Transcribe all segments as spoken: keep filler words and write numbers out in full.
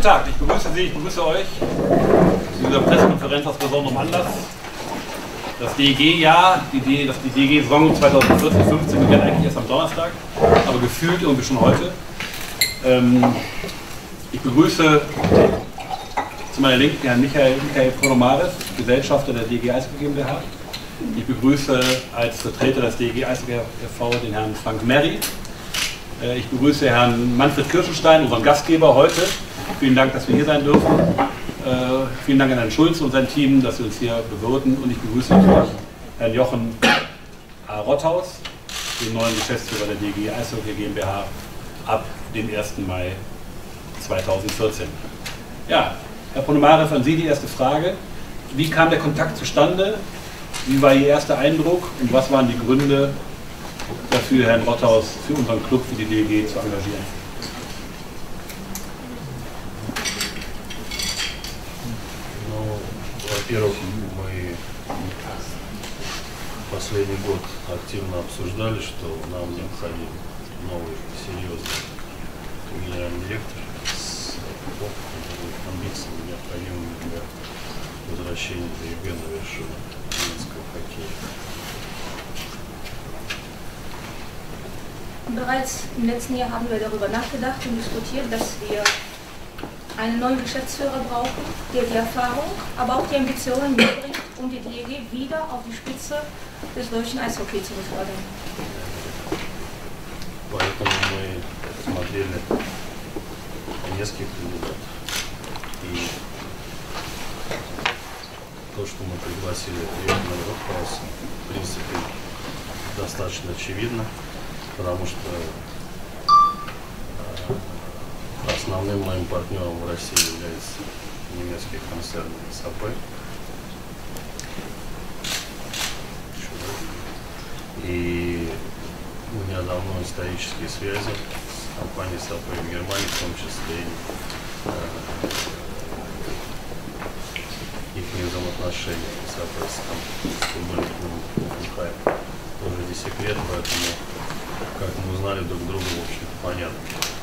Tag, ich begrüße Sie, ich begrüße euch zu dieser Pressekonferenz aus besonderem Anlass. Das D E G-Jahr, die, das die D E G-Saison zweitausendvierzehn fünfzehn beginnt eigentlich erst am Donnerstag, aber gefühlt irgendwie schon heute. Ähm, ich begrüße zu meiner Linken Herrn Michael, Michael Ponomarev, Gesellschafter der D E G Eishockey GmbH. Ich begrüße als Vertreter des D E G Eishockey e V den Herrn Frank Merry. Ich begrüße Herrn Manfred Kirschenstein, unseren Gastgeber heute. Vielen Dank, dass wir hier sein dürfen. Äh, vielen Dank an Herrn Schulz und sein Team, dass wir uns hier bewirten. Und ich begrüße natürlich Herrn Jochen A. Rothaus, den neuen Geschäftsführer der D E G Eishockey GmbH ab dem ersten Mai zweitausendvierzehn. Ja, Herr Ponomarev, an Sie die erste Frage. Wie kam der Kontakt zustande? Wie war Ihr erster Eindruck und was waren die Gründe dafür, Herrn Rothaus für unseren Club, für die D E G zu engagieren? Ну, во-первых, мы последний год активно обсуждали, что нам необходим новый серьезный генеральный директор с амбициями, необходимыми для возвращения д е гэ на вершину немецкого хоккея. Bereits im letzten Jahr haben wir darüber nachgedacht und diskutiert, dass wir einen neuen Geschäftsführer brauchen, der die Erfahrung, aber auch die Ambitionen mitbringt, um die D E G wieder auf die Spitze des deutschen Eishockey zu befördern. Поэтому мы смотрели нескольких кандидатов. И то, что мы пригласили Йохана Ротхауса, в принципе, достаточно очевидно. Потому что основным моим партнером в России является немецкий концерн эс а пэ. И у меня давно исторические связи с компанией эс а пэ в Германии, в том числе и их взаимоотношения эс а пэ с футбольным клубом Хофенхайм. Тоже не секрет, поэтому как мы узнали друг друга, в общем-то, понятно.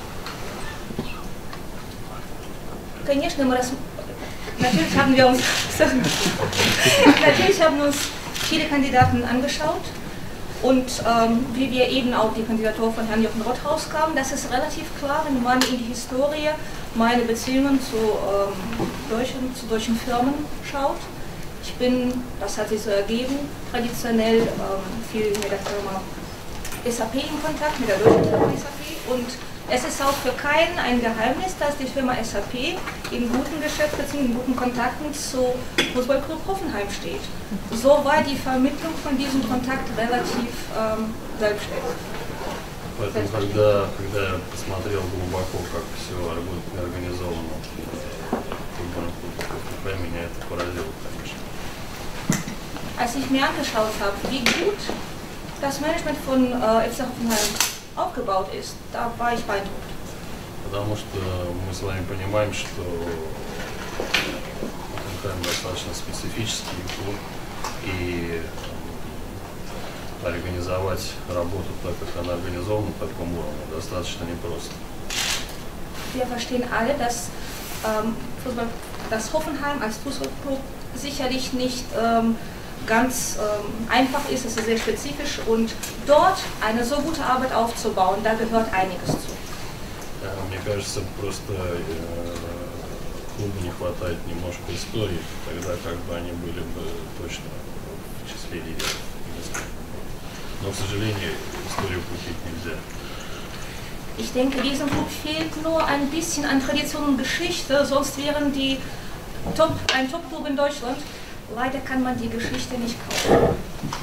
Конечно, мы рас... natürlich haben wir uns natürlich haben wir uns viele Kandidaten angeschaut und ähm, wie wir eben auch die Kandidatur von Herrn Jochen Rothaus kamen, das ist relativ klar, wenn man in die Historie meine Beziehungen zu, ähm, deutschen, zu deutschen Firmen schaut. Ich bin, das hat sich so ergeben, traditionell ähm, viel mit der Firma S A P in Kontakt, mit der deutschen Firma S A P, und es ist auch für keinen ein Geheimnis, dass die Firma S A P in guten Geschäftsbeziehungen, in guten Kontakten zu Fußballclub Hoffenheim steht. So war die Vermittlung von diesem Kontakt relativ ähm, selbstständig. Поэтому, когда, когда я посмотрел глубоко, как все организовано в футбольном клубе Хофенхайм, меня это поразило, конечно. Als ich mir angeschaut habe, wie gut das Management von äh, F C Hoffenheim aufgebaut ist, da war ich beeindruckt. Потому что мы с вами понимаем, что Хофенхайм достаточно специфический клуб, и организовать работу так, как она организована, на таком уровне, достаточно непросто. Wir verstehen alle, dass, ähm, Fußball, dass Hoffenheim als Fußballclub sicherlich nicht ähm, ganz ähm, einfach ist, es ist sehr spezifisch, und dort eine so gute Arbeit aufzubauen, da gehört einiges zu. Мне кажется, просто э, клубу не хватает немножко истории, тогда как бы они были бы точно в числе лидеров. Но, к сожалению, историю купить нельзя. Ich denke, diesem Club fehlt nur ein bisschen an Tradition und Geschichte, sonst wären die Top, ein Top-Club in Deutschland. Leider kann man die Geschichte nicht kaufen.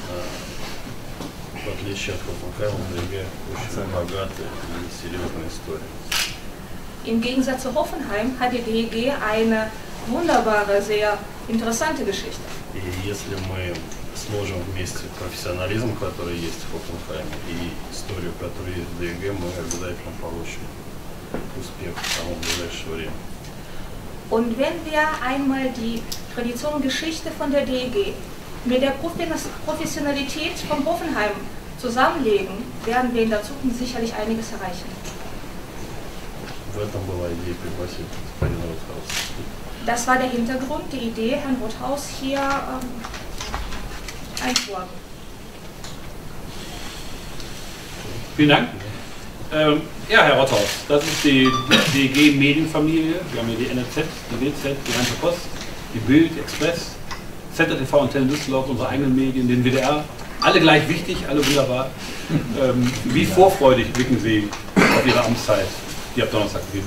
В отличие от Хофенхайма, д е гэ очень богатая и серьезная история. Im Gegensatz zu Hoffenheim hat die D E G eine wunderbare, sehr interessante Geschichte. И если мы сложим вместе профессионализм, который есть в Хофенхайме, и историю, которая есть в д е гэ, мы обязательно получим успех в самом ближайшее время. Und wenn wir einmal die Tradition und Geschichte von der D E G mit der Professionalität von Hoffenheim zusammenlegen, werden wir in der Zukunft sicherlich einiges erreichen. в этом была идея пригласить господина Ротхауса? Das war der Hintergrund, die Idee, Herrn Rothaus hier ähm, einzuladen. Vielen Dank. Ähm, ja, Herr Rothaus, das ist die D G-Medienfamilie. Wir haben hier die N R Z, die W Z, die Rheinische Post, die Bild, Express, Z R T V, Antenne Düsseldorf, unsere eigenen Medien, den W D R. Alle gleich wichtig, alle wunderbar. Ähm, wie vorfreudig blicken Sie auf Ihre Amtszeit, die ab Donnerstag beginnt?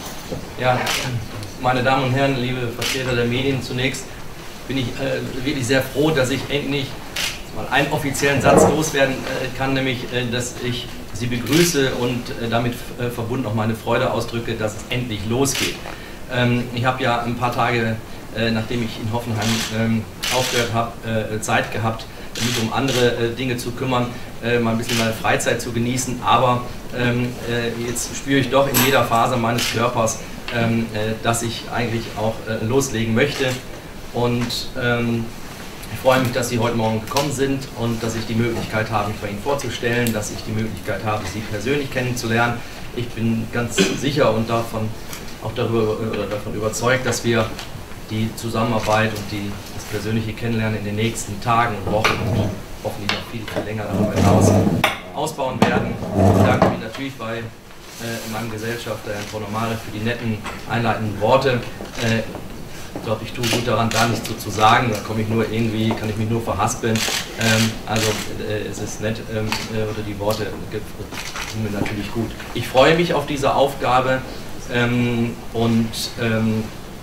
Ja, meine Damen und Herren, liebe Vertreter der Medien, zunächst bin ich äh, wirklich sehr froh, dass ich endlich mal einen offiziellen Satz loswerden äh, kann, nämlich, äh, dass ich Sie begrüße und äh, damit äh, verbunden auch meine Freude ausdrücke, dass es endlich losgeht. Ähm, ich habe ja ein paar Tage, äh, nachdem ich in Hoffenheim ähm, aufgehört habe, äh, Zeit gehabt, mich um andere äh, Dinge zu kümmern, äh, mal ein bisschen meine Freizeit zu genießen, aber ähm, äh, jetzt spüre ich doch in jeder Faser meines Körpers, ähm, äh, dass ich eigentlich auch äh, loslegen möchte. Und ähm, ich freue mich, dass Sie heute Morgen gekommen sind und dass ich die Möglichkeit habe, mich bei Ihnen vorzustellen, dass ich die Möglichkeit habe, Sie persönlich kennenzulernen. Ich bin ganz sicher und davon, auch darüber, äh, davon überzeugt, dass wir die Zusammenarbeit und die, das persönliche Kennenlernen in den nächsten Tagen und Wochen und hoffentlich noch viel, viel länger darüber hinaus ausbauen werden. Ich bedanke mich natürlich bei äh, meinem Gesellschafter Herrn Ponomare für die netten einleitenden Worte. Äh, ich glaube, ich tue gut daran, da nichts so zu sagen, da komme ich nur irgendwie, kann ich mich nur verhaspeln. Ähm, also äh, es ist nett, ähm, äh, oder die Worte sind mir natürlich gut. Ich freue mich auf diese Aufgabe ähm, und ähm,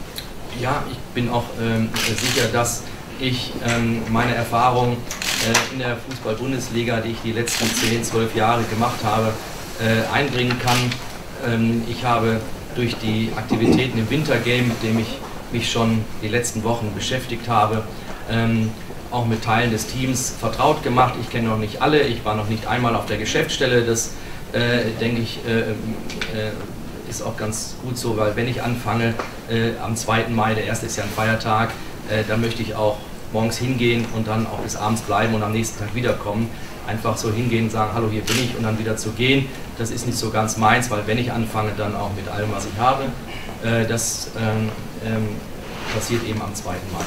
ja, ich bin auch ähm, sicher, dass ich ähm, meine Erfahrung äh, in der Fußball-Bundesliga, die ich die letzten zehn, zwölf Jahre gemacht habe, äh, einbringen kann. Ähm, ich habe durch die Aktivitäten im Wintergame, mit dem ich mich schon die letzten Wochen beschäftigt habe, ähm, auch mit Teilen des Teams vertraut gemacht. Ich kenne noch nicht alle, ich war noch nicht einmal auf der Geschäftsstelle, das äh, denke ich äh, äh, ist auch ganz gut so, weil wenn ich anfange äh, am zweiten Mai, der erste ist ja ein Feiertag, äh, dann möchte ich auch morgens hingehen und dann auch bis abends bleiben und am nächsten Tag wiederkommen. Einfach so hingehen und sagen, hallo, hier bin ich und dann wieder zu gehen, das ist nicht so ganz meins, weil wenn ich anfange, dann auch mit allem, was ich habe. Äh, das ähm, ähm, passiert eben am zweiten Mai.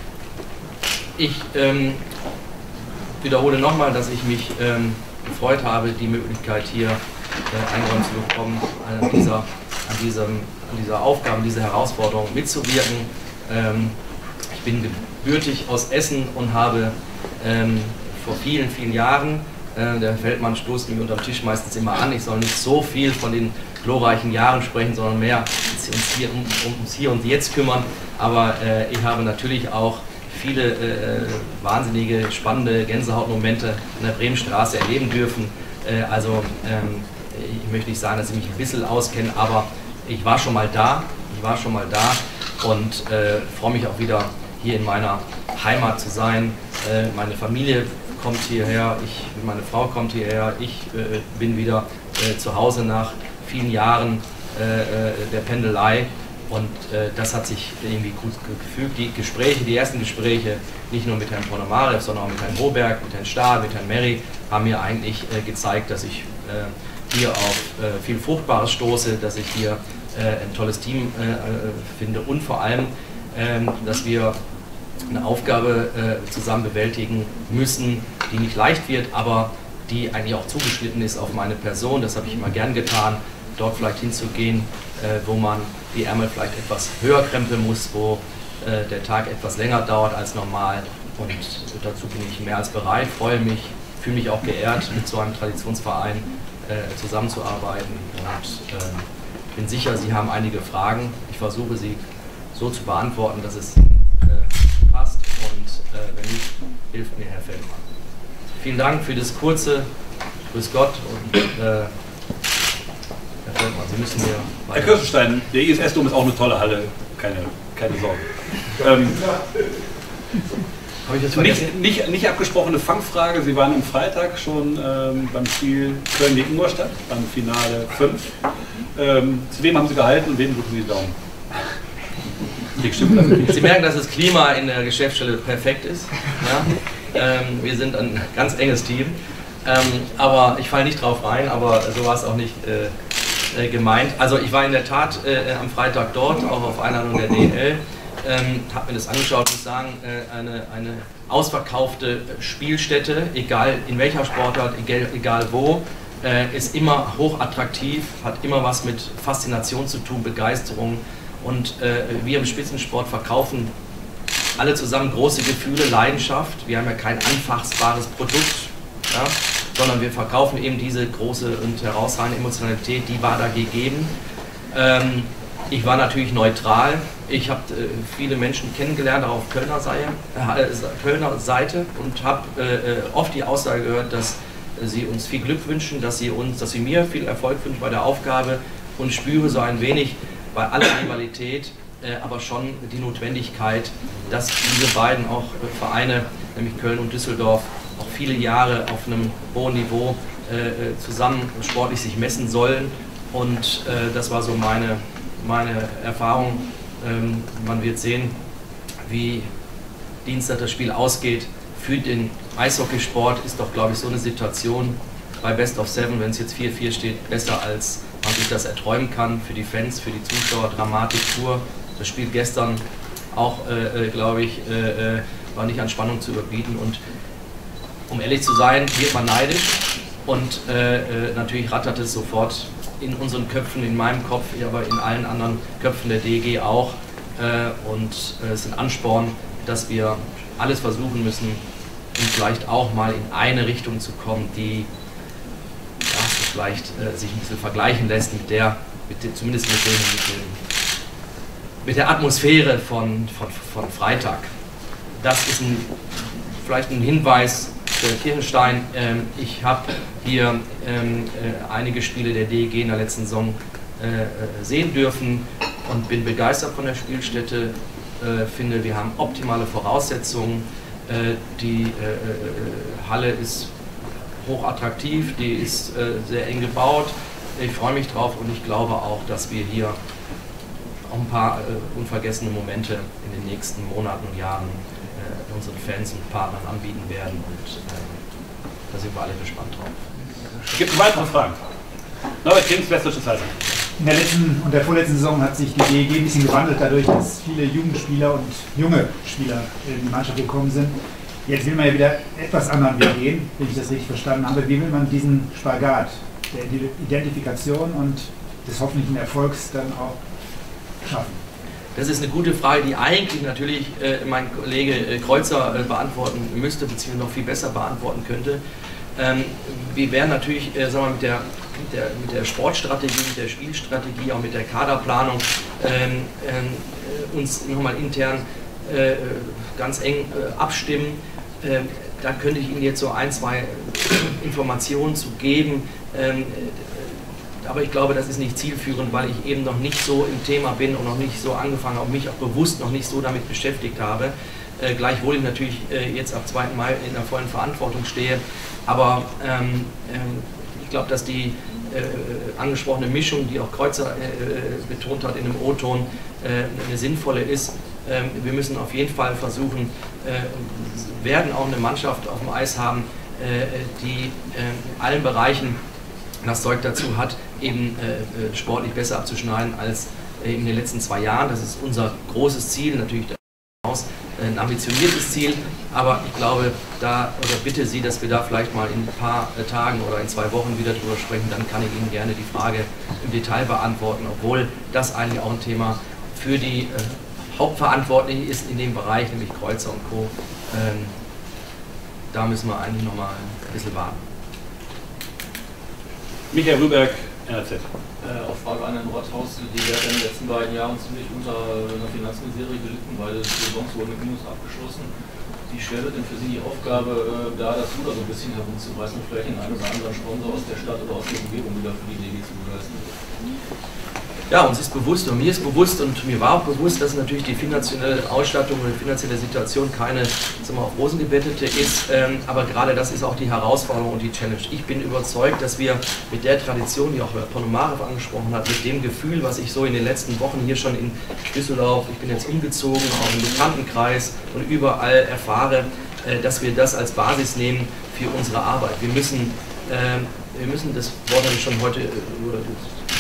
Ich ähm, wiederhole nochmal, dass ich mich ähm, gefreut habe, die Möglichkeit hier äh, eingeräumt zu bekommen, an dieser, an, diesem, an dieser Aufgabe, dieser Herausforderung mitzuwirken. Ähm, ich bin gebürtig aus Essen und habe ähm, vor vielen, vielen Jahren, äh, der Feldmann stoßt mich unterm Tisch meistens immer an, ich soll nicht so viel von den glorreichen Jahren sprechen, sondern mehr uns hier, um, ums Hier und Jetzt kümmern. Aber äh, ich habe natürlich auch viele äh, wahnsinnige, spannende Gänsehautmomente an der Bremenstraße erleben dürfen. Äh, also ähm, ich möchte nicht sagen, dass ich mich ein bisschen auskenne, aber ich war schon mal da, ich war schon mal da und äh, freue mich auch wieder hier in meiner Heimat zu sein. Äh, meine Familie kommt hierher, ich, meine Frau kommt hierher, ich äh, bin wieder äh, zu Hause nach vielen Jahren äh, der Pendelei. Und äh, das hat sich irgendwie gut gefügt. Die Gespräche, die ersten Gespräche, nicht nur mit Herrn Ponomarev, sondern auch mit Herrn Hoberg, mit Herrn Stahl, mit Herrn Merry, haben mir eigentlich äh, gezeigt, dass ich äh, hier auf äh, viel Fruchtbares stoße, dass ich hier äh, ein tolles Team äh, finde und vor allem, äh, dass wir eine Aufgabe äh, zusammen bewältigen müssen, die nicht leicht wird, aber die eigentlich auch zugeschnitten ist auf meine Person. Das habe ich immer gern getan, dort vielleicht hinzugehen, äh, wo man die Ärmel vielleicht etwas höher krempeln muss, wo äh, der Tag etwas länger dauert als normal. Und dazu bin ich mehr als bereit, freue mich, fühle mich auch geehrt, mit so einem Traditionsverein äh, zusammenzuarbeiten. Und äh, bin sicher, Sie haben einige Fragen. Ich versuche sie so zu beantworten, dass es äh, passt. Und äh, wenn nicht, hilft mir Herr Feldmann. Vielen Dank für das kurze Grüß Gott und äh, Herr Feldmann, Sie müssen mir weiter. Herr Kirstenstein, der I S S-Dom ist auch eine tolle Halle, keine, keine Sorge. Ähm, Habe ich das nicht, nicht, nicht abgesprochene Fangfrage, Sie waren am Freitag schon ähm, beim Spiel Köln gegen Ingolstadt, beim Finale fünf. Ähm, zu wem haben Sie gehalten und wem drücken Sie die Daumen? Sie merken, dass das Klima in der Geschäftsstelle perfekt ist. Ja? Ähm, wir sind ein ganz enges Team. Ähm, aber ich falle nicht drauf rein, aber so war es auch nicht äh, äh, gemeint. Also ich war in der Tat äh, am Freitag dort, auch auf Einladung der D N L, ähm, habe mir das angeschaut, muss sagen, äh, eine, eine ausverkaufte Spielstätte, egal in welcher Sportart, egal, egal wo, äh, ist immer hochattraktiv, hat immer was mit Faszination zu tun, Begeisterung, und äh, wir im Spitzensport verkaufen alle zusammen große Gefühle, Leidenschaft. Wir haben ja kein anfassbares Produkt, ja, sondern wir verkaufen eben diese große und herausragende Emotionalität, die war da gegeben. Ähm, ich war natürlich neutral. Ich habe äh, viele Menschen kennengelernt, auch auf Kölner Seite, äh, Kölner Seite und habe äh, oft die Aussage gehört, dass äh, sie uns viel Glück wünschen, dass sie, uns, dass sie mir viel Erfolg wünschen bei der Aufgabe, und spüre so ein wenig bei aller Rivalität, äh, aber schon die Notwendigkeit, dass diese beiden auch äh, Vereine, nämlich Köln und Düsseldorf, auch viele Jahre auf einem hohen Niveau äh, zusammen sportlich sich messen sollen. Und äh, das war so meine, meine Erfahrung. Ähm, man wird sehen, wie Dienstag das Spiel ausgeht. Für den Eishockeysport ist doch, glaube ich, so eine Situation bei Best of Seven, wenn es jetzt vier vier steht, besser, als man sich das erträumen kann. Für die Fans, für die Zuschauer, Dramatik pur. Das Spiel gestern auch, äh, glaube ich, äh, war nicht an Spannung zu überbieten. Und um ehrlich zu sein, wird man neidisch, und äh, äh, natürlich rattert es sofort in unseren Köpfen, in meinem Kopf, aber in allen anderen Köpfen der D E G auch. Äh, und äh, es ist ein Ansporn, dass wir alles versuchen müssen, um vielleicht auch mal in eine Richtung zu kommen, die ja, vielleicht äh, sich ein bisschen vergleichen lässt mit der, mit der zumindest mit, dem, mit, dem, mit der Atmosphäre von, von, von Freitag. Das ist ein, vielleicht ein Hinweis für Kirchenstein. Ähm, ich habe hier ähm, äh, einige Spiele der D E G in der letzten Saison äh, sehen dürfen und bin begeistert von der Spielstätte. Äh, finde, wir haben optimale Voraussetzungen. Äh, die äh, Halle ist hochattraktiv, die ist äh, sehr eng gebaut. Ich freue mich drauf, und ich glaube auch, dass wir hier auch ein paar äh, unvergessene Momente in den nächsten Monaten und Jahren äh, unseren Fans und Partnern anbieten werden, und äh, da sind wir alle gespannt drauf. Gibt es weitere Fragen? Norbert Kings, Westdeutsche Zeitung. In der letzten und der vorletzten Saison hat sich die D E G ein bisschen gewandelt, dadurch, dass viele Jugendspieler und junge Spieler in die Mannschaft gekommen sind. Jetzt will man ja wieder etwas anderen Weg gehen, wenn ich das richtig verstanden habe. Wie will man diesen Spagat der Identifikation und des hoffentlichen Erfolgs dann auch schaffen? Das ist eine gute Frage, die eigentlich natürlich äh, mein Kollege äh, Kreuzer äh, beantworten müsste, beziehungsweise noch viel besser beantworten könnte. Ähm, wir werden natürlich äh, sagen wir, mit, der, mit, der, mit der Sportstrategie, mit der Spielstrategie, auch mit der Kaderplanung ähm, äh, uns nochmal intern äh, ganz eng äh, abstimmen. Äh, da könnte ich Ihnen jetzt so ein, zwei Informationen zu geben. Ähm, Aber ich glaube, das ist nicht zielführend, weil ich eben noch nicht so im Thema bin und noch nicht so angefangen habe, mich auch bewusst noch nicht so damit beschäftigt habe. Äh, gleichwohl ich natürlich äh, jetzt ab zweiten Mai in der vollen Verantwortung stehe. Aber ähm, äh, ich glaube, dass die äh, angesprochene Mischung, die auch Kreuzer äh, betont hat in dem O-Ton, äh, eine sinnvolle ist. Äh, wir müssen auf jeden Fall versuchen, äh, werden auch eine Mannschaft auf dem Eis haben, äh, die äh, in allen Bereichen das Zeug dazu hat, eben äh, sportlich besser abzuschneiden als äh, in den letzten zwei Jahren. Das ist unser großes Ziel, natürlich daraus äh, ein ambitioniertes Ziel, aber ich glaube, da oder bitte Sie, dass wir da vielleicht mal in ein paar äh, Tagen oder in zwei Wochen wieder drüber sprechen, dann kann ich Ihnen gerne die Frage im Detail beantworten, obwohl das eigentlich auch ein Thema für die äh, Hauptverantwortlichen ist in dem Bereich, nämlich Kreuzer und Co. Ähm, da müssen wir eigentlich noch mal ein bisschen warten. Michael Rüberg, N R Z. Äh, auf Frage an Herrn Rothaus, die hat in den letzten beiden Jahren ziemlich unter einer Finanzmisere gelitten, weil die Saisons wurden mit Minus abgeschlossen. Wie schwer wird denn für Sie die Aufgabe, äh, da das Ruder so ein bisschen herumzureißen und vielleicht den einen oder anderen Sponsor aus der Stadt oder aus der Umgebung wieder für die D G zu begeistern? Ja, uns ist bewusst, und mir ist bewusst und mir war auch bewusst, dass natürlich die finanzielle Ausstattung und die finanzielle Situation keine, sagen wir, auf Rosen gebettete ist, ähm, aber gerade das ist auch die Herausforderung und die Challenge. Ich bin überzeugt, dass wir mit der Tradition, die auch Herr Ponomarev angesprochen hat, mit dem Gefühl, was ich so in den letzten Wochen hier schon in Düsseldorf, ich bin jetzt umgezogen, auch im Bekanntenkreis und überall erfahre, äh, dass wir das als Basis nehmen für unsere Arbeit. Wir müssen, äh, wir müssen das Wort habe ich schon heute, oder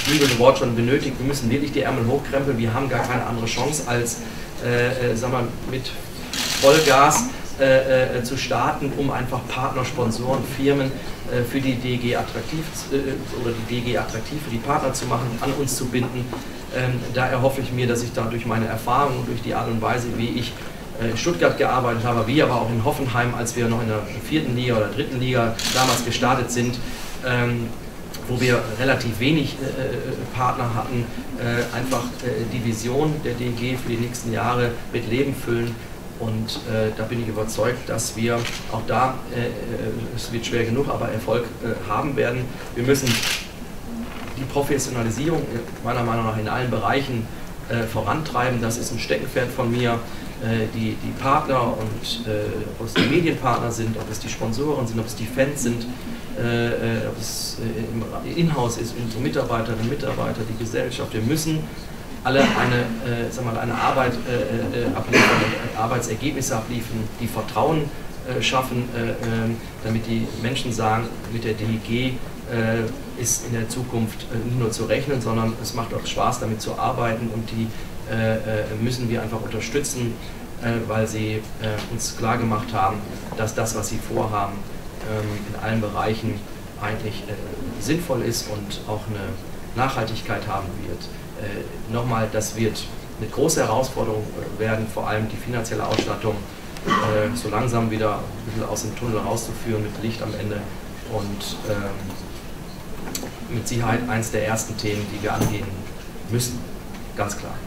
geflügelte Wort schon benötigt, wir müssen wirklich die Ärmel hochkrempeln, wir haben gar keine andere Chance als äh, äh, sagen wir, mit Vollgas äh, äh, zu starten, um einfach Partner, Sponsoren, Firmen äh, für die D E G attraktiv äh, oder die D E G attraktiv für die Partner zu machen, an uns zu binden. Ähm, da erhoffe ich mir, dass ich da durch meine Erfahrungen, durch die Art und Weise, wie ich äh, in Stuttgart gearbeitet habe, wie aber auch in Hoffenheim, als wir noch in der vierten Liga oder dritten Liga damals gestartet sind, ähm, wo wir relativ wenig äh, Partner hatten, äh, einfach äh, die Vision der D E G für die nächsten Jahre mit Leben füllen. Und äh, da bin ich überzeugt, dass wir auch da, äh, es wird schwer genug, aber Erfolg äh, haben werden. Wir müssen die Professionalisierung meiner Meinung nach in allen Bereichen äh, vorantreiben. Das ist ein Steckenpferd von mir. Äh, die, die Partner und äh, ob es die Medienpartner sind, ob es die Sponsoren sind, ob es die Fans sind, äh, äh, ob es äh, im Inhouse ist, unsere Mitarbeiterinnen und Mitarbeiter, die Gesellschaft. Wir müssen alle eine, äh, sag mal, eine Arbeit äh, äh, abliefern, Arbeitsergebnisse abliefern, die Vertrauen äh, schaffen, äh, äh, damit die Menschen sagen, mit der D E G äh, ist in der Zukunft äh, nicht nur zu rechnen, sondern es macht auch Spaß, damit zu arbeiten, und die äh, äh, müssen wir einfach unterstützen, äh, weil sie äh, uns klar gemacht haben, dass das, was sie vorhaben, äh, in allen Bereichen eigentlich äh, sinnvoll ist und auch eine Nachhaltigkeit haben wird. Äh, Nochmal, das wird eine große Herausforderung werden, vor allem die finanzielle Ausstattung äh, so langsam wieder ein bisschen aus dem Tunnel rauszuführen mit Licht am Ende, und ähm, mit Sicherheit eines der ersten Themen, die wir angehen müssen, ganz klar.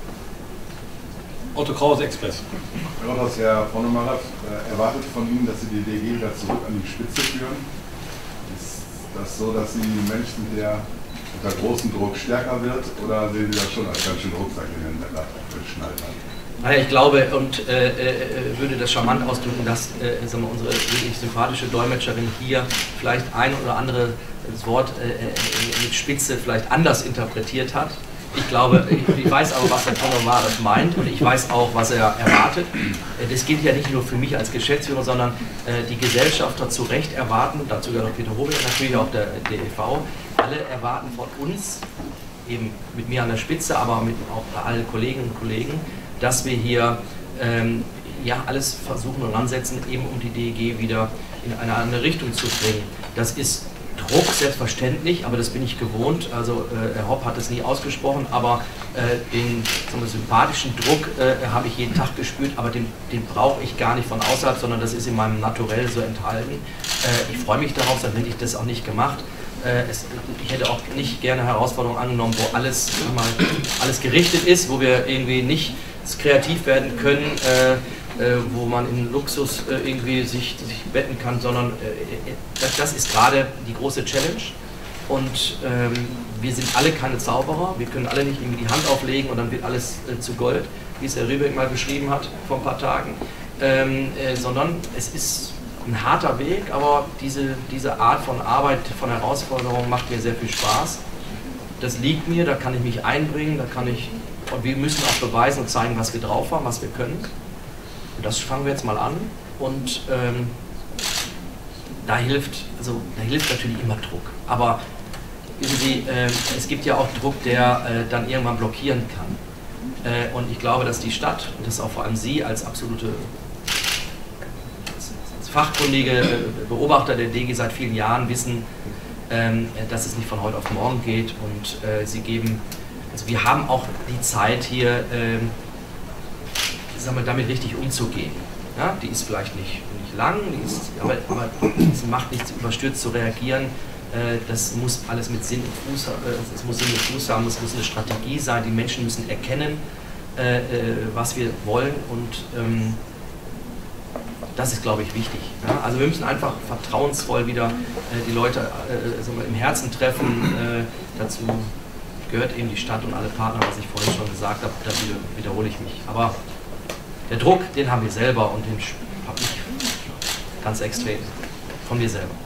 Otto Krause, Express. Herr Rotthaus, Herr Ponemarath äh, erwartet von Ihnen, dass Sie die D E G wieder zurück an die Spitze führen. Ist das so, dass Sie ein Mensch sind, der unter großem Druck stärker wird, oder sehen Sie das schon als ganz schön Rucksack in den Schnallen an? Naja, ich glaube und äh, äh, würde das charmant ausdrücken, dass äh, sagen wir, unsere wirklich sympathische Dolmetscherin hier vielleicht ein oder andere das Wort äh, mit Spitze vielleicht anders interpretiert hat. Ich glaube, ich, ich weiß aber, was der Ponemarath meint, und ich weiß auch, was er erwartet. Das gilt ja nicht nur für mich als Geschäftsführer, sondern äh, die Gesellschafter zu Recht erwarten, dazu gehört auch Peter Hobel, natürlich auch der D E V, alle erwarten von uns, eben mit mir an der Spitze, aber mit auch allen Kolleginnen und Kollegen, dass wir hier ähm, ja, alles versuchen und ansetzen, eben um die D E G wieder in eine andere Richtung zu bringen. Das ist Druck, selbstverständlich, aber das bin ich gewohnt. Also äh, Herr Hopp hat es nie ausgesprochen, aber äh, den sagen wir, sympathischen Druck äh, habe ich jeden Tag gespürt, aber den, den brauche ich gar nicht von außerhalb, sondern das ist in meinem Naturell so enthalten. Äh, ich freue mich darauf, sonst hätte ich das auch nicht gemacht. Äh, es, ich hätte auch nicht gerne Herausforderungen angenommen, wo alles, mal, alles gerichtet ist, wo wir irgendwie nicht kreativ werden können, äh, äh, wo man in Luxus äh, irgendwie sich, sich betten kann, sondern äh, das, das ist gerade die große Challenge, und ähm, wir sind alle keine Zauberer, wir können alle nicht irgendwie die Hand auflegen und dann wird alles äh, zu Gold, wie es Herr Riebeck mal beschrieben hat vor ein paar Tagen, ähm, äh, sondern es ist ein harter Weg, aber diese, diese Art von Arbeit, von Herausforderung macht mir sehr viel Spaß. Das liegt mir, da kann ich mich einbringen, da kann ich, und wir müssen auch beweisen und zeigen, was wir drauf haben, was wir können. Und das fangen wir jetzt mal an, und ähm, da hilft, also da hilft natürlich immer Druck. Aber wissen Sie, äh, es gibt ja auch Druck, der äh, dann irgendwann blockieren kann. Äh, und ich glaube, dass die Stadt, und das auch vor allem Sie als absolute als fachkundige Beobachter der D G seit vielen Jahren wissen, ähm, dass es nicht von heute auf morgen geht, und äh, Sie geben, also wir haben auch die Zeit hier, ähm, sagen wir, damit richtig umzugehen. Ja, die ist vielleicht nicht, nicht lang, die ist, aber, aber es macht nichts, überstürzt zu reagieren. Äh, das muss alles mit Sinn und Fuß, äh, es muss Sinn und Fuß haben, es muss eine Strategie sein, die Menschen müssen erkennen, äh, äh, was wir wollen, und ähm, das ist, glaube ich, wichtig. Ja? Also wir müssen einfach vertrauensvoll wieder äh, die Leute äh, sagen wir, im Herzen treffen. Äh, dazu gehört eben die Stadt und alle Partner, was ich vorhin schon gesagt habe, da wiederhole ich mich. Aber der Druck, den haben wir selber, und den habe ich ganz extrem von mir selber.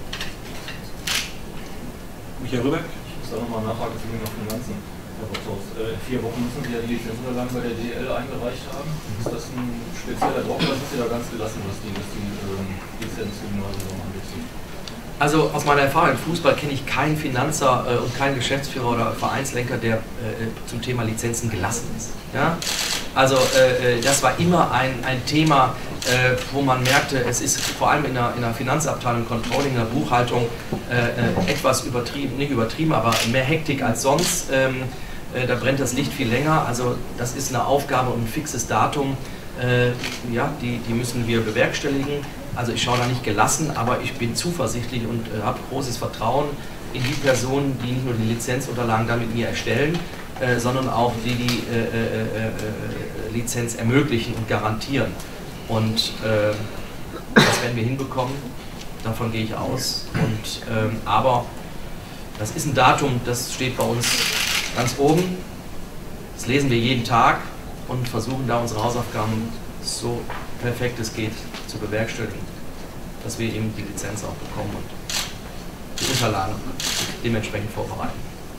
Michael Rübeck? Ich muss da nochmal nachfragen zu den Finanzen. Herr Rotthaus, äh, vier Wochen müssen Sie ja die Lizenzunterlagen bei der D L eingereicht haben. Ist das ein spezieller Druck, oder sind Sie da ganz gelassen, was die, was die äh, Lizenzen angeht? Also aus meiner Erfahrung im Fußball kenne ich keinen Finanzer äh, und keinen Geschäftsführer oder Vereinslenker, der äh, zum Thema Lizenzen gelassen ist. Ja? Also äh, das war immer ein, ein Thema, äh, wo man merkte, es ist vor allem in der, in der Finanzabteilung, Controlling, in der Buchhaltung äh, etwas übertrieben, nicht übertrieben, aber mehr Hektik als sonst. Ähm, äh, da brennt das Licht viel länger. Also das ist eine Aufgabe und ein fixes Datum. Äh, ja, die, die müssen wir bewerkstelligen. Also ich schaue da nicht gelassen, aber ich bin zuversichtlich und äh, habe großes Vertrauen in die Personen, die nicht nur die Lizenzunterlagen dann mit mir erstellen, äh, sondern auch die die äh, äh, äh, Lizenz ermöglichen und garantieren. Und äh, das werden wir hinbekommen, davon gehe ich aus. Und, ähm, aber das ist ein Datum, das steht bei uns ganz oben. Das lesen wir jeden Tag und versuchen da unsere Hausaufgaben so perfekt es geht zu bewerkstelligen, dass wir eben die Lizenz auch bekommen und die Unterlagen dementsprechend vorbereiten.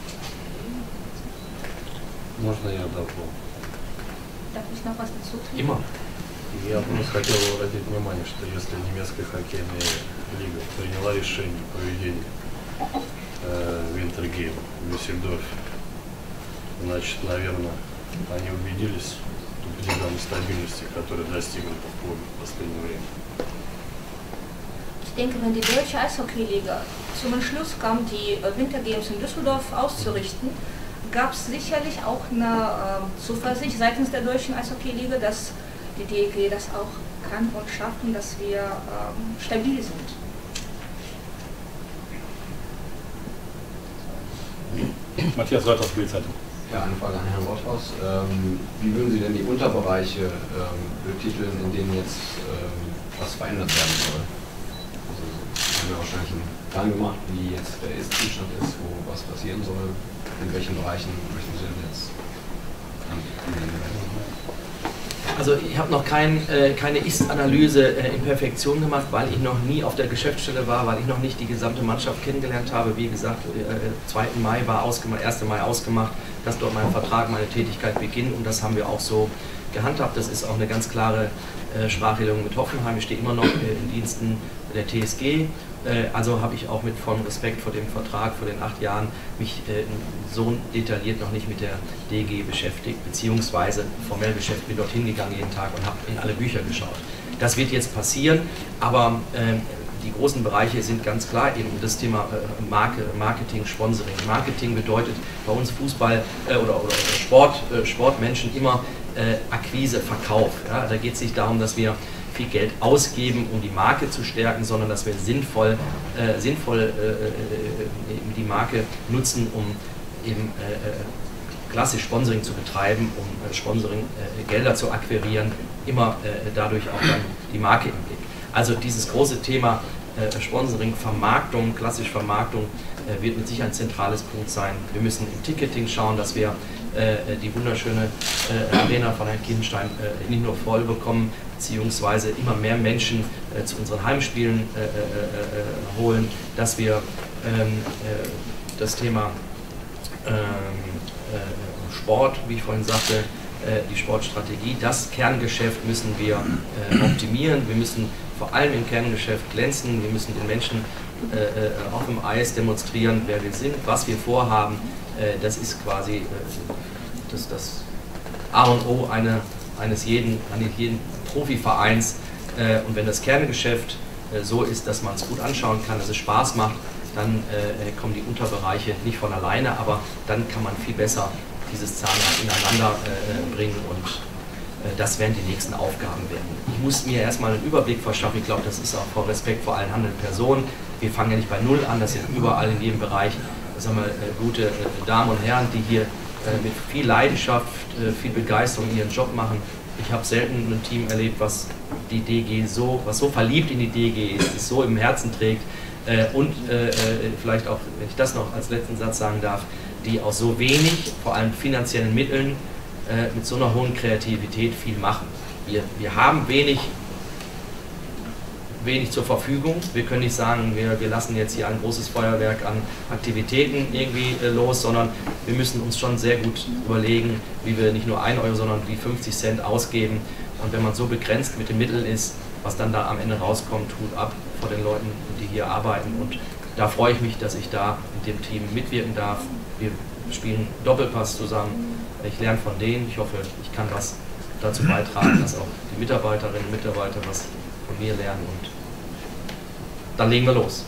Можно я дополню? Darf ich noch was dazu tun? Immer. Я просто хотел обратить внимание, что если немецкая хоккейная лига приняла решение о проведении э, Винтергейм в Дюссельдорфе, значит, наверное, они убедились в определенной стабильности, которая достигнута в клубе в последнее время. Ich denke, wenn die deutsche Eishockeyliga zum Entschluss kam, die Wintergames in Düsseldorf auszurichten, gab es sicherlich auch eine äh, Zuversicht seitens der deutschen Eishockeyliga, dass die D E G das auch kann und schafft und dass wir ähm, stabil sind. Matthias Reuters, Bildzeitung. Ja, eine Frage an Herrn Rothaus. Ähm, wie würden Sie denn die Unterbereiche ähm, betiteln, in denen jetzt ähm, was verändert werden soll? Also, Sie haben ja wahrscheinlich einen Plan gemacht, wie jetzt der Ist-Zustand ist, wo was passieren soll. In welchen Bereichen möchten Sie denn jetzt anwenden? Also ich habe noch kein, äh, keine Ist-Analyse äh, in Perfektion gemacht, weil ich noch nie auf der Geschäftsstelle war, weil ich noch nicht die gesamte Mannschaft kennengelernt habe. Wie gesagt, äh, zweiten Mai war ausgemacht, ersten Mai ausgemacht, dass dort mein Vertrag, meine Tätigkeit beginnt und das haben wir auch so gehandhabt. Das ist auch eine ganz klare äh, Sprachregelung mit Hoffenheim. Ich stehe immer noch äh, in Diensten der T S G. Äh, also habe ich auch mit vollem Respekt vor dem Vertrag, vor den acht Jahren, mich äh, so detailliert noch nicht mit der D E G beschäftigt, beziehungsweise formell beschäftigt, bin dorthin gegangen jeden Tag und habe in alle Bücher geschaut. Das wird jetzt passieren, aber äh, die großen Bereiche sind ganz klar eben das Thema äh, Marke, Marketing, Sponsoring. Marketing bedeutet bei uns Fußball äh, oder, oder Sport, äh, Sportmenschen immer äh, Akquise, Verkauf. Ja? Da geht es nicht darum, dass wir viel Geld ausgeben, um die Marke zu stärken, sondern dass wir sinnvoll, äh, sinnvoll äh, die Marke nutzen, um eben äh, klassisch Sponsoring zu betreiben, um äh, Sponsoring-Gelder äh, zu akquirieren, immer äh, dadurch auch dann die Marke im Blick. Also dieses große Thema äh, Sponsoring, Vermarktung, klassisch Vermarktung äh, wird mit Sicherheit ein zentrales Punkt sein. Wir müssen im Ticketing schauen, dass wir äh, die wunderschöne äh, Arena von Herrn Kienstein äh, nicht nur voll bekommen, beziehungsweise immer mehr Menschen äh, zu unseren Heimspielen äh, äh, äh, holen, dass wir ähm, äh, das Thema ähm, äh, Sport, wie ich vorhin sagte, äh, die Sportstrategie, das Kerngeschäft müssen wir äh, optimieren. Wir müssen vor allem im Kerngeschäft glänzen. Wir müssen den Menschen äh, äh, auf dem Eis demonstrieren, wer wir sind, was wir vorhaben. Äh, das ist quasi äh, das, das A und O eine, eines jeden, eines jeden Profivereins, äh, und wenn das Kerngeschäft äh, so ist, dass man es gut anschauen kann, dass es Spaß macht, dann äh, kommen die Unterbereiche nicht von alleine, aber dann kann man viel besser dieses Zahnrad ineinander äh, bringen und äh, das werden die nächsten Aufgaben werden. Ich muss mir erstmal einen Überblick verschaffen, ich glaube, das ist auch vor Respekt vor allen handelnden Personen. Wir fangen ja nicht bei Null an, das sind überall in jedem Bereich sagen wir, äh, gute äh, Damen und Herren, die hier äh, mit viel Leidenschaft, äh, viel Begeisterung ihren Job machen. Ich habe selten ein Team erlebt, was die D G so, was so verliebt in die D G ist, es so im Herzen trägt äh, und äh, vielleicht auch, wenn ich das noch als letzten Satz sagen darf, die aus so wenig, vor allem finanziellen Mitteln, äh, mit so einer hohen Kreativität viel machen. Wir, wir haben wenig, wenig zur Verfügung. Wir können nicht sagen, wir, wir lassen jetzt hier ein großes Feuerwerk an Aktivitäten irgendwie äh, los, sondern wir müssen uns schon sehr gut überlegen, wie wir nicht nur ein Euro, sondern die fünfzig Cent ausgeben. Und wenn man so begrenzt mit den Mitteln ist, was dann da am Ende rauskommt, Hut ab vor den Leuten, die hier arbeiten. Und da freue ich mich, dass ich da mit dem Team mitwirken darf. Wir spielen Doppelpass zusammen. Ich lerne von denen. Ich hoffe, ich kann was dazu beitragen, dass auch die Mitarbeiterinnen und Mitarbeiter was von mir lernen. Und dann legen wir los.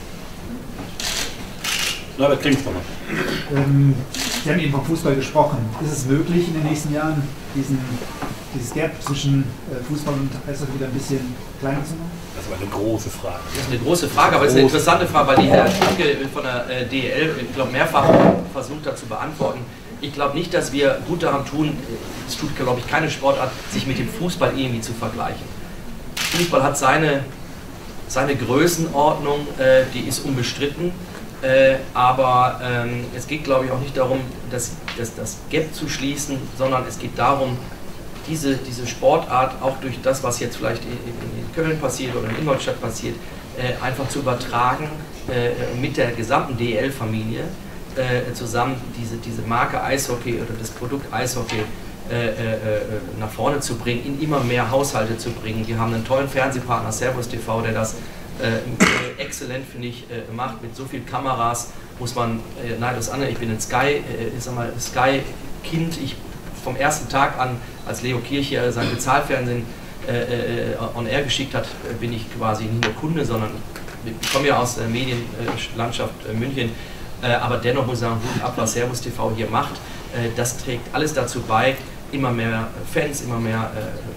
Norbert Klingsmann. Ähm, Sie haben eben vom Fußball gesprochen. Ist es möglich, in den nächsten Jahren diesen, dieses Gap zwischen äh, Fußball und Eishockey wieder ein bisschen kleiner zu machen? Das ist aber eine große Frage. Das ist eine große Frage, aber es ist eine interessante Frage, weil die Herr Schunke von der äh, D E L, ich glaube, mehrfach versucht hat zu beantworten. Ich glaube nicht, dass wir gut daran tun, es tut, glaube ich, keine Sportart, sich mit dem Fußball irgendwie zu vergleichen. Fußball hat seine, seine Größenordnung, äh, die ist unbestritten. Äh, aber ähm, es geht, glaube ich, auch nicht darum, das, das, das Gap zu schließen, sondern es geht darum, diese, diese Sportart auch durch das, was jetzt vielleicht in, in Köln passiert oder in Ingolstadt passiert, äh, einfach zu übertragen äh, mit der gesamten D E L-Familie äh, zusammen diese, diese Marke Eishockey oder das Produkt Eishockey äh, äh, nach vorne zu bringen, in immer mehr Haushalte zu bringen. Wir haben einen tollen Fernsehpartner, Servus T V, der das Äh, exzellent, finde ich, äh, macht. Mit so vielen Kameras muss man, äh, nein, das andere, ich bin ein Sky, äh, ich sag mal, Sky-Kind. Ich vom ersten Tag an, als Leo Kirch hier sein Bezahlfernsehen äh, äh, on air geschickt hat, äh, bin ich quasi nicht nur Kunde, sondern ich komme ja aus der Medienlandschaft äh, München. Äh, aber dennoch muss ich sagen, Hut ab, was Servus T V hier macht. Äh, das trägt alles dazu bei, immer mehr Fans, immer mehr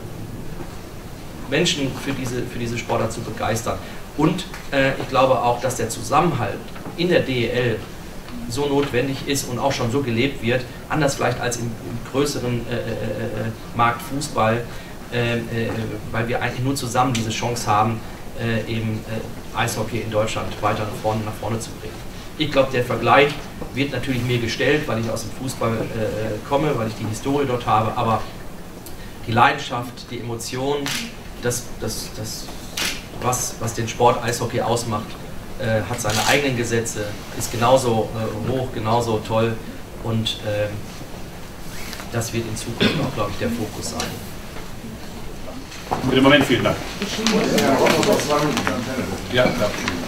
äh, Menschen für diese, für diese Sportart zu begeistern. Und äh, ich glaube auch, dass der Zusammenhalt in der D E L so notwendig ist und auch schon so gelebt wird, anders vielleicht als im, im größeren äh, äh, Markt Fußball, äh, äh, weil wir eigentlich nur zusammen diese Chance haben, äh, eben äh, Eishockey in Deutschland weiter nach vorne, nach vorne zu bringen. Ich glaube, der Vergleich wird natürlich mir gestellt, weil ich aus dem Fußball äh, komme, weil ich die Historie dort habe, aber die Leidenschaft, die Emotionen, das, das, das was, was den Sport Eishockey ausmacht, äh, hat seine eigenen Gesetze, ist genauso äh, hoch, genauso toll und äh, das wird in Zukunft auch, glaube ich, der Fokus sein. Für den Moment vielen Dank. Ja, Ja, klar.